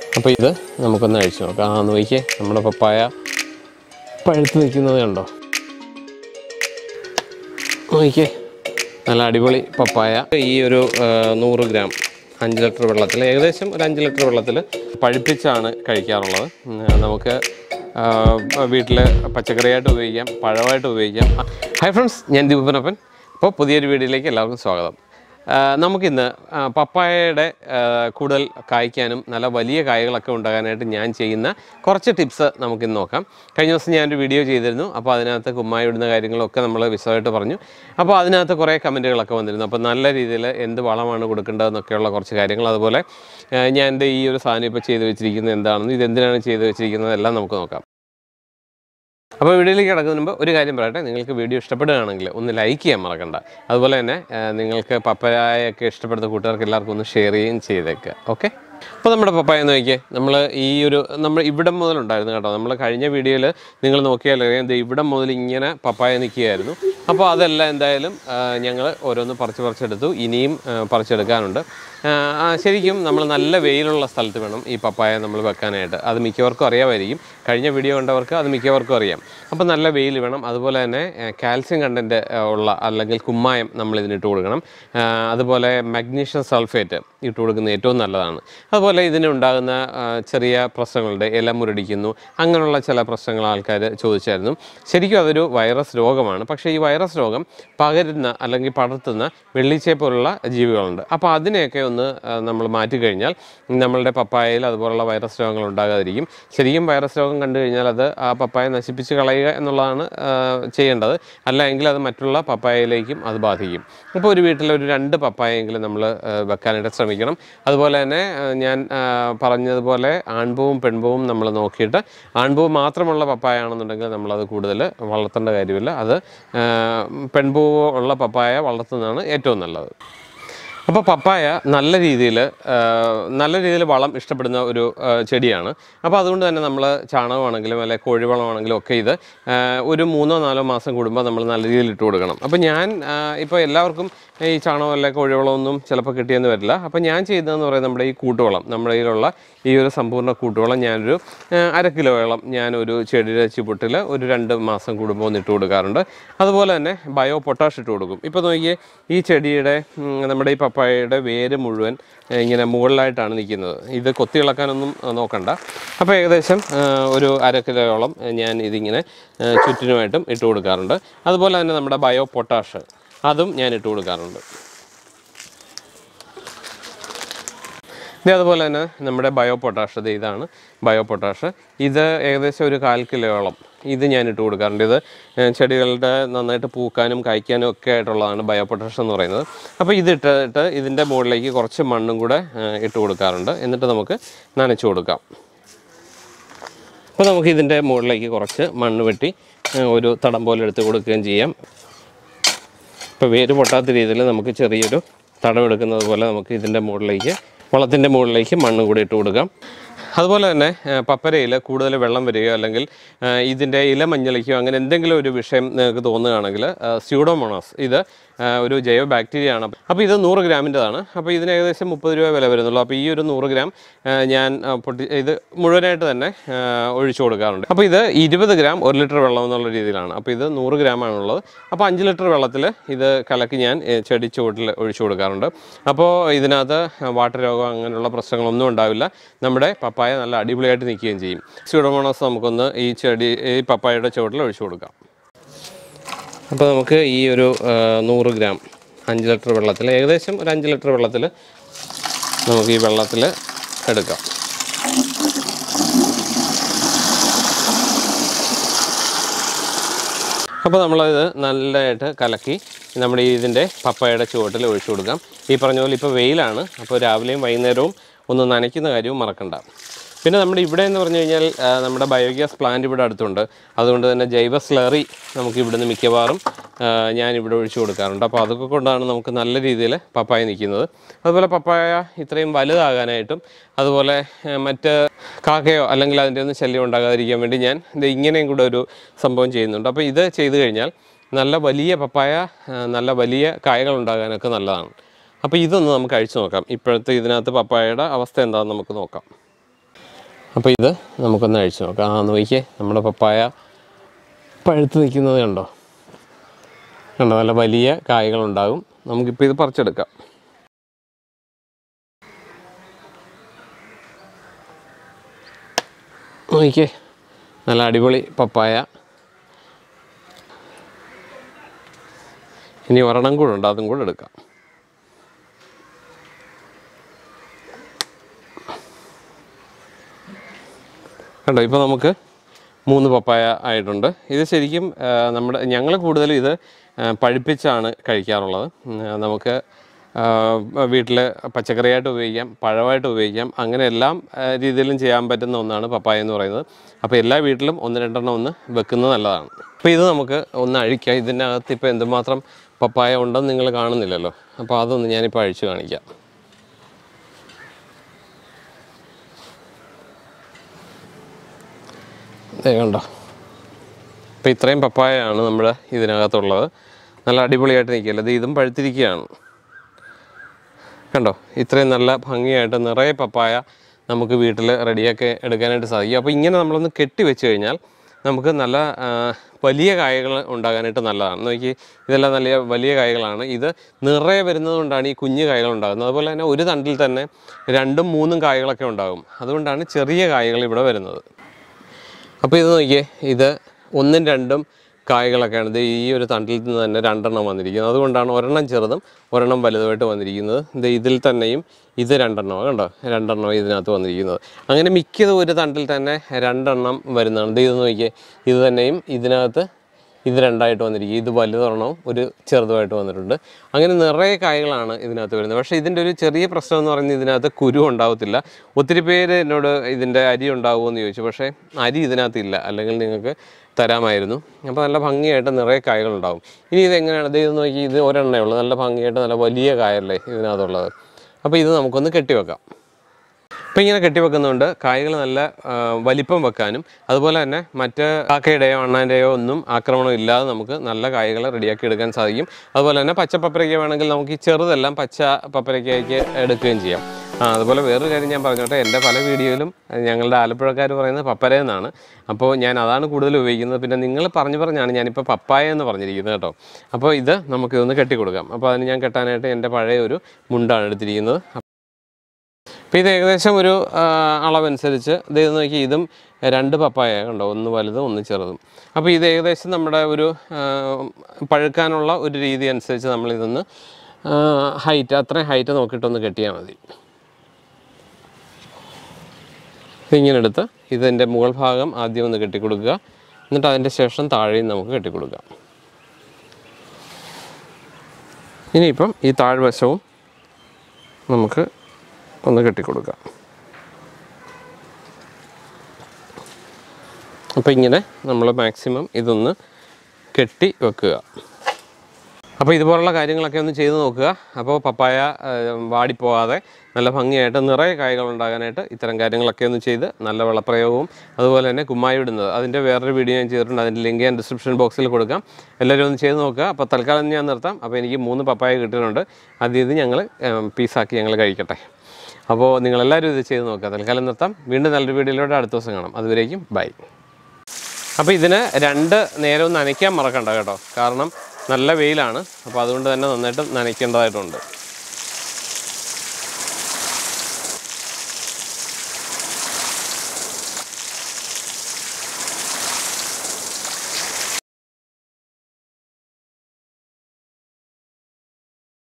അപ്പോൾ ഇത് നമുക്കൊന്ന് കഴിച്ചു നോക്കാം. നോക്കിയേ, നമ്മുടെ പപ്പായ പഴുത്ത് നിൽക്കുന്നത് കണ്ടോ? നോക്കിയേ, നല്ല അടിപൊളി പപ്പായ. ഈ ഒരു 100 ഗ്രാം 5 ലിറ്റർ വെള്ളത്തിൽ, ഏകദേശം ഒരു 5 ലിറ്റർ വെള്ളത്തിൽ പഴുപ്പിച്ചാണ് കഴിക്കാറുള്ളത്. നമുക്ക് വീട്ടിൽ പച്ചക്കറിയായിട്ട് ഉപയോഗിക്കാം, പഴമായിട്ട് ഉപയോഗിക്കാം. ഹായ് ഫ്രണ്ട്സ്, ഞാൻ ദീപനപ്പൻ. അപ്പോൾ പുതിയൊരു വീഡിയോയിലേക്ക് എല്ലാവർക്കും സ്വാഗതം. നമുക്കിന്ന് പപ്പായയുടെ കൂടുതൽ കായ്ക്കാനും നല്ല വലിയ കായകളൊക്കെ ഉണ്ടാകാനായിട്ട് ഞാൻ ചെയ്യുന്ന കുറച്ച് ടിപ്സ് നമുക്കിന്ന് നോക്കാം. കഴിഞ്ഞ ദിവസം ഞാനൊരു വീഡിയോ ചെയ്തിരുന്നു. അപ്പോൾ അതിനകത്ത് കുമ്മായി ഇടുന്ന കാര്യങ്ങളൊക്കെ നമ്മൾ വിശദമായിട്ട് പറഞ്ഞു. അപ്പോൾ അതിനകത്ത് കുറേ കമൻറ്റുകളൊക്കെ വന്നിരുന്നു. അപ്പോൾ നല്ല രീതിയിൽ എന്ത് വളമാണ് കൊടുക്കേണ്ടതെന്നൊക്കെയുള്ള കുറച്ച് കാര്യങ്ങൾ, അതുപോലെ ഞാൻ എൻ്റെ ഈ ഒരു സാധനം ഇപ്പോൾ ചെയ്ത് വെച്ചിരിക്കുന്നത് എന്താണെന്ന്, ഇതെന്തിനാണ് ചെയ്ത് വെച്ചിരിക്കുന്നത് എല്ലാം നമുക്ക് നോക്കാം. അപ്പോൾ വീഡിയോയിലേക്ക് കിടക്കുന്നതിന് മുമ്പ് ഒരു കാര്യം പറയട്ടെ, നിങ്ങൾക്ക് വീഡിയോ ഇഷ്ടപ്പെടുകയാണെങ്കിൽ ഒന്ന് ലൈക്ക് ചെയ്യാൻ മറക്കണ്ട. അതുപോലെ തന്നെ നിങ്ങൾക്ക് പപ്പായയൊക്കെ ഇഷ്ടപ്പെടുന്ന കൂട്ടുകാർക്ക് എല്ലാവർക്കും ഒന്ന് ഷെയർ ചെയ്യുകയും ചെയ്തേക്കുക. ഓക്കെ, അപ്പോൾ നമ്മുടെ പപ്പായ നോക്കിയേ, നമ്മൾ ഇവിടം മുതലുണ്ടായിരുന്നു കേട്ടോ. നമ്മൾ കഴിഞ്ഞ വീഡിയോയിൽ നിങ്ങൾ നോക്കിയാൽ അറിയാം, ഇവിടം മുതൽ ഇങ്ങനെ പപ്പായ നിൽക്കുകയായിരുന്നു. അപ്പോൾ അതെല്ലാം എന്തായാലും ഞങ്ങൾ ഓരോന്ന് പറിച്ചെടുത്തു. ഇനിയും പറിച്ചെടുക്കാനുണ്ട്. ശരിക്കും നമ്മൾ നല്ല വെയിലുള്ള സ്ഥലത്ത് വേണം ഈ പപ്പായ നമ്മൾ വെക്കാനായിട്ട്. അത് മിക്കവർക്കും അറിയാമായിരിക്കും, കഴിഞ്ഞ വീഡിയോ കണ്ടവർക്ക് അത് മിക്കവർക്കും അറിയാം. അപ്പോൾ നല്ല വെയിൽ വേണം. അതുപോലെ തന്നെ കാൽസ്യം കണ്ടൻറ്റ് ഉള്ള അല്ലെങ്കിൽ കുമ്മായം നമ്മൾ ഇതിനിട്ട് കൊടുക്കണം. അതുപോലെ മഗ്നീഷ്യം സൾഫേറ്റ് ഇട്ട് കൊടുക്കുന്നത് ഏറ്റവും നല്ലതാണ്. അതുപോലെ ഇതിനുണ്ടാകുന്ന ചെറിയ പ്രശ്നങ്ങളുണ്ട്, ഇല മുരടിക്കുന്നു, അങ്ങനെയുള്ള ചില പ്രശ്നങ്ങൾ ആൾക്കാർ ചോദിച്ചായിരുന്നു. ശരിക്കും അതൊരു വൈറസ് രോഗമാണ്. പക്ഷേ ഈ വൈറസ് രോഗം പകരുന്ന അല്ലെങ്കിൽ പടർത്തുന്ന വെള്ളിച്ചയെ പോലുള്ള ജീവികളുണ്ട്. അപ്പോൾ അതിനെയൊക്കെ ഒന്ന് നമ്മൾ മാറ്റിക്കഴിഞ്ഞാൽ നമ്മളുടെ പപ്പായയിൽ അതുപോലുള്ള വൈറസ് രോഗങ്ങൾ ഉണ്ടാകാതിരിക്കും. ശരിക്കും വൈറസ് രോഗം കണ്ടു കഴിഞ്ഞാൽ അത് ആ പപ്പായ നശിപ്പിച്ച് കളയുക എന്നുള്ളതാണ് ചെയ്യേണ്ടത്. അല്ല എങ്കിൽ അത് മറ്റുള്ള പപ്പായയിലേക്കും അത് ബാധിക്കും. അപ്പോൾ ഒരു വീട്ടിലൊരു 2 പപ്പായെങ്കിലും നമ്മൾ വെക്കാനായിട്ട് ശ്രമിക്കണം. അതുപോലെ തന്നെ ഞാൻ പറഞ്ഞതുപോലെ ആൺപൂവും പെൺപൂവും നമ്മൾ നോക്കിയിട്ട്, ആൺപൂവ് മാത്രമുള്ള പപ്പായ ആണെന്നുണ്ടെങ്കിൽ നമ്മളത് കൂടുതൽ വളർത്തേണ്ട കാര്യമില്ല. അത് പെൺപൂവ് ഉള്ള പപ്പായ വളർത്തുന്നതാണ് ഏറ്റവും നല്ലത്. അപ്പോൾ പപ്പായ നല്ല രീതിയിൽ വളം ഇഷ്ടപ്പെടുന്ന ഒരു ചെടിയാണ്. അപ്പോൾ അതുകൊണ്ട് തന്നെ നമ്മൾ ചാണകമാണെങ്കിലും അല്ലെങ്കിൽ കോഴിവളമാണെങ്കിലും ഒക്കെ ഇത് ഒരു 3-4 മാസം കൂടുമ്പോൾ നമ്മൾ നല്ല രീതിയിൽ ഇട്ട് കൊടുക്കണം. അപ്പോൾ ഞാൻ ഇപ്പോൾ എല്ലാവർക്കും ഈ ചാണകം അല്ലെങ്കിൽ കോഴിവളമൊന്നും ചിലപ്പോൾ കിട്ടിയെന്ന് വരില്ല. അപ്പോൾ ഞാൻ ചെയ്തതെന്ന് പറയുന്നത് നമ്മുടെ ഈ കൂട്ടുവളം, നമ്മുടെ കയ്യിലുള്ള ഈ ഒരു സമ്പൂർണ്ണ കൂട്ടുവളം ഞാനൊരു 1/2 കിലോയോളം ഞാനൊരു ചെടിയുടെ ചുവട്ടിൽ ഒരു 2 മാസം കൂടുമ്പോൾ ഒന്ന് ഇട്ട് കൊടുക്കാറുണ്ട്. അതുപോലെ തന്നെ ബയോ പൊട്ടാഷ് ഇട്ട് കൊടുക്കും. ഇപ്പോൾ നോക്കിയേ, ഈ ചെടിയുടെ നമ്മുടെ ഈ പപ്പായയുടെ വേര് മുഴുവൻ ഇങ്ങനെ മുകളിലായിട്ടാണ് നിൽക്കുന്നത്. ഇത് കൊത്തി ഇളക്കാനൊന്നും നോക്കണ്ട. അപ്പോൾ ഏകദേശം ഒരു 1/2 കിലോയോളം ഞാൻ ഇതിങ്ങനെ ചുറ്റിനുമായിട്ടും ഇട്ട് കൊടുക്കാറുണ്ട്. അതുപോലെ തന്നെ നമ്മുടെ ബയോ പൊട്ടാഷ് അതും ഞാൻ ഇട്ട് കൊടുക്കാറുണ്ട്. അതുപോലെ തന്നെ നമ്മുടെ ബയോ പൊട്ടാഷ്, ഇതാണ് ബയോ പൊട്ടാഷ്. ഇത് ഏകദേശം ഒരു 1/4 കിലോയോളം ഇത് ഞാൻ ഇട്ട് കൊടുക്കാറുണ്ട്. ഇത് ചെടികളുടെ നന്നായിട്ട് പൂക്കാനും കായ്ക്കാനും ഒക്കെ ആയിട്ടുള്ളതാണ് ബയോ പൊട്ടാഷ് എന്ന് പറയുന്നത്. അപ്പോൾ ഇതിട്ടിട്ട് ഇതിൻ്റെ മുകളിലേക്ക് കുറച്ച് മണ്ണും കൂടെ ഇട്ട് കൊടുക്കാറുണ്ട്. എന്നിട്ട് നമുക്ക് നനച്ചു കൊടുക്കാം. അപ്പോൾ നമുക്ക് ഇതിൻ്റെ മുകളിലേക്ക് കുറച്ച് മണ്ണ് വെട്ടി ഒരു തടം പോലെ എടുത്ത് കൊടുക്കുകയും ചെയ്യാം. ഇപ്പോൾ വേര് പൊട്ടാത്ത രീതിയിൽ നമുക്ക് ചെറിയൊരു തടം എടുക്കുന്നത് പോലെ നമുക്ക് ഇതിൻ്റെ മുകളിലേക്ക്, വളത്തിൻ്റെ മുകളിലേക്ക് മണ്ണ് കൂടി ഇട്ട് കൊടുക്കാം. അതുപോലെ തന്നെ പപ്പരയിൽ കൂടുതൽ വെള്ളം വരികയോ അല്ലെങ്കിൽ ഇതിൻ്റെ ഇല മഞ്ഞളിക്കോ അങ്ങനെ എന്തെങ്കിലും ഒരു വിഷയം നിങ്ങൾക്ക് തോന്നുകയാണെങ്കിൽ സ്യൂഡോമോണാസ്, ഇത് ഒരു ജൈവ ബാക്ടീരിയ ആണ്. അപ്പോൾ ഇത് 100 ഗ്രാമിൻ്റെതാണ്. അപ്പോൾ ഇതിന് ഏകദേശം 30 രൂപ വില വരുന്നുള്ളൂ. അപ്പോൾ ഈ ഒരു 100 ഗ്രാം ഞാൻ ഇത് മുഴുവനായിട്ട് തന്നെ ഒഴിച്ചു കൊടുക്കാറുണ്ട്. അപ്പോൾ ഇത് 20 ഗ്രാം 1 ലിറ്റർ വെള്ളം എന്നുള്ള രീതിയിലാണ്. അപ്പോൾ ഇത് 100 ഗ്രാമാണുള്ളത്. അപ്പോൾ 5 ലിറ്റർ വെള്ളത്തിൽ ഇത് കലക്കി ഞാൻ ചെടി ചുവട്ടിൽ ഒഴിച്ചു കൊടുക്കാറുണ്ട്. അപ്പോൾ ഇതിനകത്ത് വാട്ടരോഗം അങ്ങനെയുള്ള പ്രശ്നങ്ങളൊന്നും ഉണ്ടാവില്ല. നമ്മുടെ പപ്പായ നല്ല അടിപൊളിയായിട്ട് നിൽക്കുകയും ചെയ്യും. സ്യൂഡോമോണാസ് നമുക്കൊന്ന് ഈ പപ്പായയുടെ ചുവട്ടിൽ ഒഴിച്ചു കൊടുക്കാം. അപ്പോൾ നമുക്ക് ഈ ഒരു 100 ഗ്രാം 5 ലിറ്റർ വെള്ളത്തിൽ, ഏകദേശം ഒരു 5 ലിറ്റർ വെള്ളത്തിൽ നമുക്ക് ഈ വെള്ളത്തിൽ എടുക്കാം. അപ്പോൾ നമ്മളത് നല്ലതായിട്ട് കലക്കി നമ്മുടെ ഇതിൻ്റെ പപ്പായയുടെ ചുവട്ടിൽ ഒഴിച്ചു കൊടുക്കാം. ഈ പറഞ്ഞ പോലെ ഇപ്പോൾ വെയിലാണ്, അപ്പോൾ രാവിലെയും വൈകുന്നേരവും ഒന്ന് നനയ്ക്കുന്ന കാര്യവും മറക്കണ്ട. പിന്നെ നമ്മുടെ ഇവിടെ എന്ന് പറഞ്ഞു കഴിഞ്ഞാൽ നമ്മുടെ ബയോഗ്യാസ് പ്ലാന്റ് ഇവിടെ അടുത്തുണ്ട്. അതുകൊണ്ട് തന്നെ ജൈവ സ്ലറി നമുക്ക് ഇവിടുന്ന് മിക്കവാറും ഞാനിവിടെ ഒഴിച്ചു കൊടുക്കാറുണ്ട്. അപ്പോൾ അതൊക്കെ കൊണ്ടാണ് നമുക്ക് നല്ല രീതിയിൽ പപ്പായ നിൽക്കുന്നത്. അതുപോലെ പപ്പായ ഇത്രയും വലുതാകാനായിട്ടും അതുപോലെ മറ്റ് കാക്കയോ അല്ലെങ്കിൽ അതിൻ്റെ ഒന്നും ശല്യം ഉണ്ടാകാതിരിക്കാൻ വേണ്ടി ഞാൻ ഇത് ഇങ്ങനെയും കൂടെ ഒരു സംഭവം ചെയ്യുന്നുണ്ട്. അപ്പോൾ ഇത് ചെയ്തു കഴിഞ്ഞാൽ നല്ല വലിയ പപ്പായ, നല്ല വലിയ കായകൾ ഉണ്ടാകാനൊക്കെ നല്ലതാണ്. അപ്പോൾ ഇതൊന്ന് നമുക്ക് അഴിച്ചു നോക്കാം. ഇപ്പോഴത്തെ ഇതിനകത്ത് പപ്പായയുടെ അവസ്ഥ എന്താണെന്ന് നമുക്ക് നോക്കാം. അപ്പോൾ ഇത് നമുക്കൊന്ന് അഴിച്ചു നോക്കാം. നോക്കിയേ, നമ്മുടെ പപ്പായ പഴുത്ത് നിൽക്കുന്നത് കണ്ടോ? നല്ല വലിയ കായ്കളുണ്ടാകും. നമുക്കിപ്പോൾ ഇത് പറിച്ചെടുക്കാം. നോക്കിയേ, നല്ല അടിപൊളി പപ്പായ. ഇനി ഒരെണ്ണം കൂടെ ഉണ്ട്, അതും കൂടെ എടുക്കാം. കണ്ടോ, ഇപ്പോൾ നമുക്ക് 3 പപ്പായ ആയിട്ടുണ്ട്. ഇത് ശരിക്കും ഞങ്ങൾ കൂടുതലും ഇത് പഴുപ്പിച്ചാണ് കഴിക്കാറുള്ളത്. നമുക്ക് വീട്ടിൽ പച്ചക്കറിയായിട്ട് ഉപയോഗിക്കാം, പഴമായിട്ട് ഉപയോഗിക്കാം, അങ്ങനെ എല്ലാം രീതിയിലും ചെയ്യാൻ പറ്റുന്ന ഒന്നാണ് പപ്പായ എന്ന് പറയുന്നത്. അപ്പോൾ എല്ലാ വീട്ടിലും 1-2 എണ്ണം ഒന്ന് വെക്കുന്നത് നല്ലതാണ്. അപ്പോൾ ഇത് നമുക്ക് ഒന്ന് അഴിക്കാം. ഇതിനകത്ത് ഇപ്പോൾ എന്തുമാത്രം പപ്പായ ഉണ്ടെന്ന് നിങ്ങൾ കാണുന്നില്ലല്ലോ. അപ്പോൾ അതൊന്ന് ഞാനിപ്പോൾ അഴിച്ച് കാണിക്കാം. കണ്ടോ, ഇപ്പോൾ ഇത്രയും പപ്പായയാണ് നമ്മുടെ ഇതിനകത്തുള്ളത്. നല്ല അടിപൊളിയായിട്ട് നിൽക്കില്ല. ഇതും പഴുത്തിരിക്കുകയാണ്. കണ്ടോ, ഇത്രയും നല്ല ഭംഗിയായിട്ട് നിറയെ പപ്പായ നമുക്ക് വീട്ടിൽ റെഡിയാക്കി എടുക്കാനായിട്ട് സാധിക്കും. അപ്പോൾ ഇങ്ങനെ നമ്മളൊന്ന് കെട്ടി വെച്ച് കഴിഞ്ഞാൽ നമുക്ക് നല്ല വലിയ കായകൾ ഉണ്ടാകാനായിട്ട് നല്ലതാണ്. നോക്കി, ഇതെല്ലാം നല്ല വലിയ കായകളാണ്. ഇത് നിറയെ വരുന്നത് കൊണ്ടാണ് ഈ കുഞ്ഞു കായകൾ ഉണ്ടാകുന്നത്. അതുപോലെ തന്നെ ഒരു തണ്ടിൽ തന്നെ 2-3 കായകളൊക്കെ ഉണ്ടാകും. അതുകൊണ്ടാണ് ചെറിയ കായകൾ ഇവിടെ വരുന്നത്. അപ്പോൾ ഇത് നോക്കിയേ, ഇത് 1-2 കായകളൊക്കെയാണ്. ഇത് ഈ ഒരു തണ്ടിൽ നിന്ന് തന്നെ 2 എണ്ണം വന്നിരിക്കുന്നത്. അതുകൊണ്ടാണ് ഒരെണ്ണം ചെറുതും ഒരെണ്ണം വലുതുമായിട്ട് വന്നിരിക്കുന്നത്. ഇതിൽ തന്നെയും ഇത് 2 എണ്ണമാണ്. കണ്ടോ, 2 എണ്ണം ഇതിനകത്ത് വന്നിരിക്കുന്നത്. അങ്ങനെ മിക്കതും ഒരു തണ്ടിൽ തന്നെ 2 എണ്ണം വരുന്നതാണ്. ഇത് നോക്കിയേ, ഇത് തന്നെയും ഇതിനകത്ത് ഇത് 2 ആയിട്ട് വന്നിരിക്കും. ഇത് വലുതൊരെണ്ണവും ഒരു ചെറുതുമായിട്ട് വന്നിട്ടുണ്ട്. അങ്ങനെ നിറയെ കായകളാണ് ഇതിനകത്ത് വരുന്നത്. പക്ഷേ ഇതിൻ്റെ ഒരു ചെറിയ പ്രശ്നം എന്ന് പറയുന്നത് ഇതിനകത്ത് കുരു ഉണ്ടാകത്തില്ല. ഒത്തിരി പേര് എന്നോട് ഇതിൻ്റെ അരി ഉണ്ടാകുമോ എന്ന് ചോദിച്ചു. പക്ഷേ അരി ഇതിനകത്തില്ല, അല്ലെങ്കിൽ നിങ്ങൾക്ക് തരാമായിരുന്നു. അപ്പോൾ നല്ല ഭംഗിയായിട്ട് നിറയെ കായകളുണ്ടാകും. ഇനി ഇതെങ്ങനെയാണ്? ഇത് നോക്കി, ഇത് ഒരെണ്ണേ ഉള്ളൂ. നല്ല ഭംഗിയായിട്ട് നല്ല വലിയ കായല്ലേ ഇതിനകത്തുള്ളത്. അപ്പോൾ ഇത് നമുക്കൊന്ന് കെട്ടിവെക്കാം. അപ്പോൾ ഇങ്ങനെ കെട്ടിവെക്കുന്നുണ്ട് കായകൾ നല്ല വലിപ്പം വെക്കാനും, അതുപോലെ തന്നെ മറ്റ് കാക്കയുടെയോ അണ്ണാൻ്റെയോ ഒന്നും ആക്രമണം ഇല്ലാതെ നമുക്ക് നല്ല കായകൾ റെഡിയാക്കി എടുക്കാൻ സാധിക്കും. അതുപോലെ തന്നെ പച്ച പപ്പരയ്ക്ക വേണമെങ്കിൽ നമുക്ക് ഈ ചെറുതെല്ലാം പച്ച പപ്പരയ്ക്കയ്ക്ക് എടുക്കുകയും ചെയ്യാം. അതുപോലെ വേറൊരു കാര്യം ഞാൻ പറഞ്ഞോട്ടെ, എൻ്റെ പല വീഡിയോയിലും ഞങ്ങളുടെ ആലപ്പുഴക്കാർ പറയുന്നത് പപ്പര എന്നാണ്. അപ്പോൾ ഞാൻ അതാണ് കൂടുതൽ ഉപയോഗിക്കുന്നത്. പിന്നെ നിങ്ങൾ പറഞ്ഞാണ് ഞാനിപ്പോൾ പപ്പായ എന്ന് പറഞ്ഞിരിക്കുന്നത് കേട്ടോ. അപ്പോൾ ഇത് നമുക്കിതൊന്ന് കെട്ടിക്കൊടുക്കാം. അപ്പോൾ അതിന് ഞാൻ കെട്ടാനായിട്ട് എൻ്റെ പഴയ ഒരു മുണ്ടാണ് എടുത്തിരിക്കുന്നത്. അപ്പോൾ ഇത് ഏകദേശം ഒരു അളവനുസരിച്ച് ഇത് നോക്കി, ഇതും 2 പപ്പായ കണ്ടോ, ഒന്ന് വലുതും ഒന്ന് ചെറുതും. അപ്പോൾ ഇത് ഏകദേശം നമ്മുടെ ഒരു പഴുക്കാനുള്ള ഒരു രീതി അനുസരിച്ച് നമ്മളിതൊന്ന് ഹൈറ്റ്, അത്രയും ഹൈറ്റ് നോക്കിയിട്ടൊന്ന് കെട്ടിയാൽ മതി. ഇങ്ങനെ എടുത്ത് ഇതിൻ്റെ മുകൾ ഭാഗം ആദ്യം ഒന്ന് കെട്ടിക്കൊടുക്കുക. എന്നിട്ട് അതിൻ്റെ ശേഷം താഴെയും നമുക്ക് കെട്ടിക്കൊടുക്കാം. ഇനിയിപ്പം ഈ താഴ്വശവും നമുക്ക് ഒന്ന് കെട്ടിക്കൊടുക്കാം. അപ്പോൾ ഇങ്ങനെ നമ്മൾ മാക്സിമം ഇതൊന്ന് കെട്ടി വെക്കുക. അപ്പോൾ ഇതുപോലുള്ള കാര്യങ്ങളൊക്കെ ഒന്ന് ചെയ്ത് നോക്കുക. അപ്പോൾ പപ്പായ വാടിപ്പോകാതെ നല്ല ഭംഗിയായിട്ട് നിറയെ കായകൾ ഉണ്ടാകാനായിട്ട് ഇത്തരം കാര്യങ്ങളൊക്കെ ഒന്ന് ചെയ്ത് നല്ല വളപ്രയോഗവും അതുപോലെ തന്നെ കുമ്മായി ഇടുന്നത്, അതിൻ്റെ വേറൊരു വീഡിയോ ഞാൻ ചെയ്തിട്ടുണ്ട്. അതിൻ്റെ ലിങ്ക് ഞാൻ ഡിസ്ക്രിപ്ഷൻ ബോക്സിൽ കൊടുക്കാം. എല്ലാവരും ഒന്ന് ചെയ്ത് നോക്കുക. അപ്പോൾ തൽക്കാലം ഞാൻ നിർത്താം. അപ്പോൾ എനിക്ക് 3 പപ്പായ കിട്ടുന്നുണ്ട്. ഇത് ഞങ്ങൾ പീസാക്കി ഞങ്ങൾ കഴിക്കട്ടെ. അപ്പോൾ നിങ്ങളെല്ലാവരും ഇത് ചെയ്ത് നോക്കുക. തൽക്കാലം നിർത്താം. വീണ്ടും നല്ലൊരു വീഡിയോയിലൂടെ അടുത്ത ദിവസം കാണാം. അതുവരേക്കും ബൈ. അപ്പോൾ ഇതിന് 2 നേരം നനയ്ക്കാൻ മറക്കണ്ട കേട്ടോ. കാരണം നല്ല വെയിലാണ്. അപ്പോൾ അതുകൊണ്ട് തന്നെ നന്നായിട്ട് നനയ്ക്കേണ്ടതായിട്ടുണ്ട്.